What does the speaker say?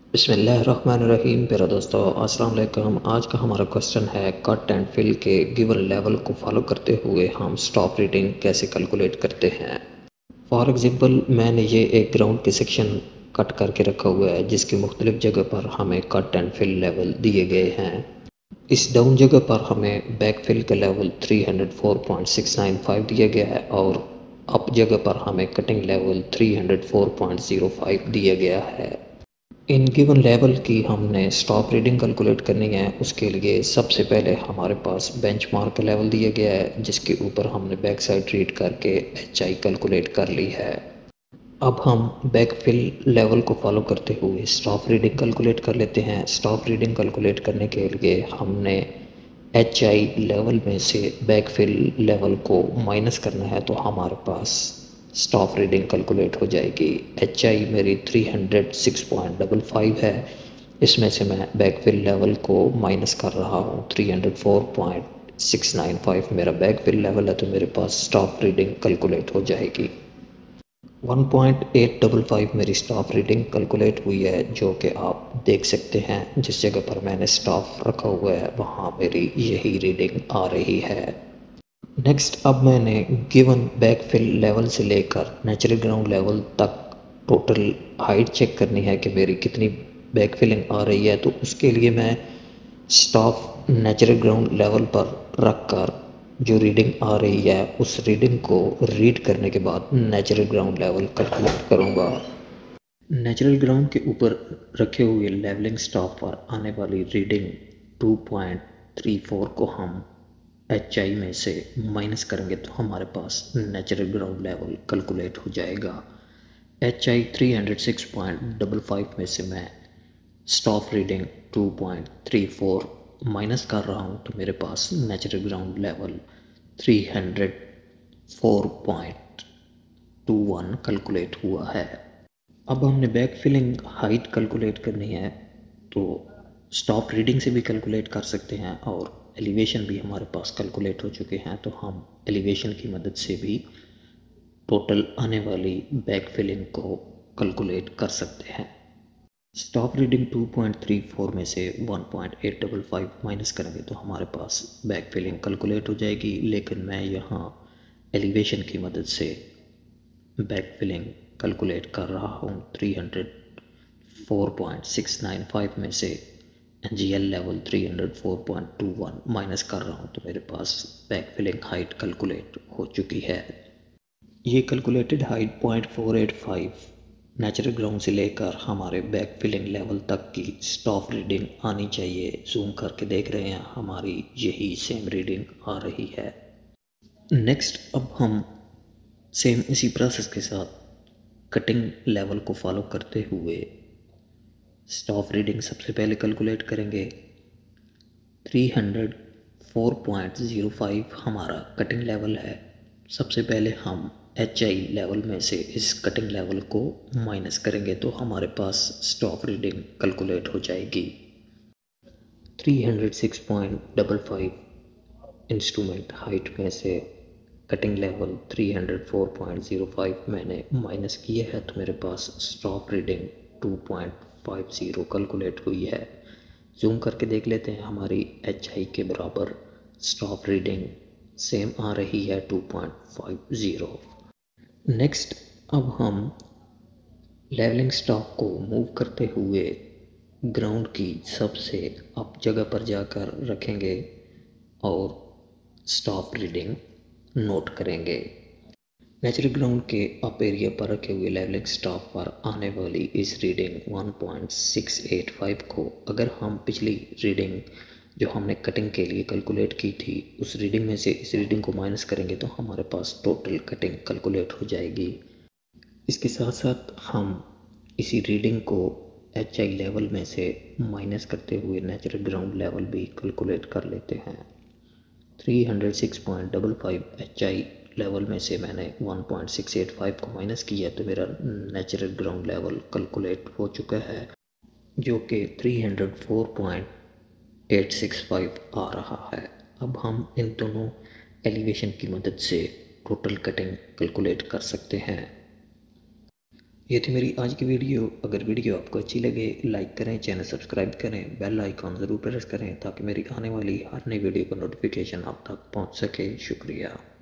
बिस्मिल्लाहिर्रहमानिर्रहीम। प्यारे दोस्तों, अस्सलाम वालेकुम। आज का हमारा क्वेश्चन है कट एंड फिल के गिवन लेवल को फॉलो करते हुए हम स्टॉप रीडिंग कैसे कैलकुलेट करते हैं। फॉर एग्जांपल, मैंने ये एक ग्राउंड की सेक्शन कट करके रखा हुआ है जिसकी मुख्तलिफ जगह पर हमें कट एंड फिल लेवल दिए गए हैं। इस डाउन जगह पर हमें बैक फिल का लेवल 304.695 दिया गया है और अप जगह पर हमें कटिंग लेवल 304.05 दिया गया है। इन गिवन लेवल की हमने स्टॉप रीडिंग कैलकुलेट करनी है। उसके लिए सबसे पहले हमारे पास बेंचमार्क का लेवल दिया गया है जिसके ऊपर हमने बैक साइड रीड करके HI कैलकुलेट कर ली है। अब हम बैक फिल लेवल को फॉलो करते हुए स्टॉप रीडिंग कैलकुलेट कर लेते हैं। स्टॉप रीडिंग कैलकुलेट करने के लिए हमने HI लेवल में से बैक फिल लेवल को माइनस करना है तो हमारे पास स्टॉप रीडिंग कैलकुलेट हो जाएगी। HI मेरी 306.55 है। इसमें से मैं बैक फिल लेवल को माइनस कर रहा हूँ। 304.695 मेरा बैक फिल लेवल है तो मेरे पास स्टॉप रीडिंग कैलकुलेट हो जाएगी। 1.855 मेरी स्टॉप रीडिंग कैलकुलेट हुई है जो कि आप देख सकते हैं। जिस जगह पर मैंने स्टॉप रखा हुआ है वहाँ मेरी यही रीडिंग आ रही है। नेक्स्ट, अब मैंने गिवन बैक फिल लेवल से लेकर नेचुरल ग्राउंड लेवल तक टोटल हाइट चेक करनी है कि मेरी कितनी बैक फिलिंग आ रही है। तो उसके लिए मैं स्टॉप नेचुरल ग्राउंड लेवल पर रख कर जो रीडिंग आ रही है उस रीडिंग को रीड करने के बाद नेचुरल ग्राउंड लेवल कैलकुलेट करूँगा। नेचुरल ग्राउंड के ऊपर रखे हुए लेवलिंग स्टॉप पर आने वाली रीडिंग 2.34 को हम HI में से माइनस करेंगे तो हमारे पास नेचुरल ग्राउंड लेवल कैलकुलेट हो जाएगा। HI 306.55 में से मैं स्टॉप रीडिंग 2.34 माइनस कर रहा हूँ तो मेरे पास नेचुरल ग्राउंड लेवल 304.21 कैलकुलेट हुआ है। अब हमने बैक फिलिंग हाइट कैलकुलेट करनी है तो स्टॉप रीडिंग से भी कैलकुलेट कर सकते हैं और एलिवेशन भी हमारे पास कैलकुलेट हो चुके हैं तो हम एलिवेशन की मदद से भी टोटल आने वाली बैक फिलिंग को कैलकुलेट कर सकते हैं। स्टॉप रीडिंग 2.34 में से 1.855 माइनस करेंगे तो हमारे पास बैक फिलिंग कैलकुलेट हो जाएगी, लेकिन मैं यहाँ एलिवेशन की मदद से बैक फिलिंग कैलकुलेट कर रहा हूँ। 304.695 में से GL लेवल 304.21 माइनस कर रहा हूँ तो मेरे पास बैक फिलिंग हाइट कैलकुलेट हो चुकी है। ये कैलकुलेटेड हाइट 0.485 नेचुरल ग्राउंड से लेकर हमारे बैक फिलिंग लेवल तक की स्टॉप रीडिंग आनी चाहिए। जूम करके देख रहे हैं हमारी यही सेम रीडिंग आ रही है। नेक्स्ट, अब हम सेम इसी प्रोसेस के साथ कटिंग लेवल को फॉलो करते हुए स्टॉप रीडिंग सबसे पहले कैलकुलेट करेंगे। 304.05 हमारा कटिंग लेवल है। सबसे पहले हम HI लेवल में से इस कटिंग लेवल को माइनस करेंगे तो हमारे पास स्टॉप रीडिंग कैलकुलेट हो जाएगी। 306.55 इंस्ट्रूमेंट हाइट में से कटिंग लेवल 304.05 मैंने माइनस किया है तो मेरे पास स्टॉप रीडिंग 2.50 कैलकुलेट हुई है। जूम करके देख लेते हैं हमारी HI के बराबर स्टॉप रीडिंग सेम आ रही है 2.50। नेक्स्ट, अब हम लेवलिंग स्टॉप को मूव करते हुए ग्राउंड की सबसे अप जगह पर जाकर रखेंगे और स्टॉप रीडिंग नोट करेंगे। नेचुरल ग्राउंड के अप एरिया पर रखे हुए लेवलिंग स्टॉप पर आने वाली इस रीडिंग 1.685 को अगर हम पिछली रीडिंग जो हमने कटिंग के लिए कैलकुलेट की थी उस रीडिंग में से इस रीडिंग को माइनस करेंगे तो हमारे पास टोटल कटिंग कैलकुलेट हो जाएगी। इसके साथ साथ हम इसी रीडिंग को HI लेवल में से माइनस करते हुए नेचुरल ग्राउंड लेवल भी कैलकुलेट कर लेते हैं। 306.55 HI लेवल में से मैंने 1.685 को माइनस किया तो मेरा नेचुरल ग्राउंड लेवल कैलकुलेट हो चुका है जो कि 304.865 आ रहा है। अब हम इन दोनों एलिवेशन की मदद से टोटल कटिंग कैलकुलेट कर सकते हैं। ये थी मेरी आज की वीडियो। अगर वीडियो आपको अच्छी लगे लाइक करें, चैनल सब्सक्राइब करें, बेल आइकॉन ज़रूर प्रेस करें ताकि मेरी आने वाली हर नई वीडियो का नोटिफिकेशन आप तक पहुंच सके। शुक्रिया।